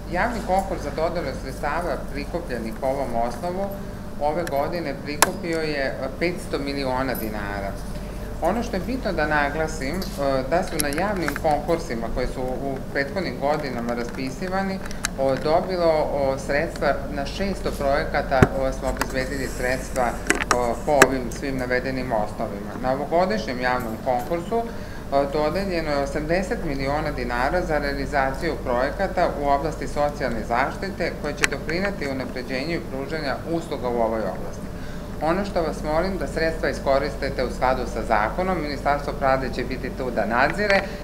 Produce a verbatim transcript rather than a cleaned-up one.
Javni konkurs za dodelu sredstava prikupljenih po ovom osnovu ove godine prikupio je petsto miliona dinara. Ono što je bitno da naglasim, da su na javnim konkursima koje su u prethodnim godinama raspisivani dobilo sredstva na šesto projekata, smo obezbedili sredstva po ovim svim navedenim osnovima. Na ovogodišnjem javnom konkursu dodeljeno je osamdeset miliona dinara za realizaciju projekata u oblasti socijalne zaštite koje će doprineti unapređenju i pružanja usluga u ovoj oblasti. Ono što vas molim da sredstva iskoristite u skladu sa zakonom, Ministarstvo pravde će biti tu da nadzire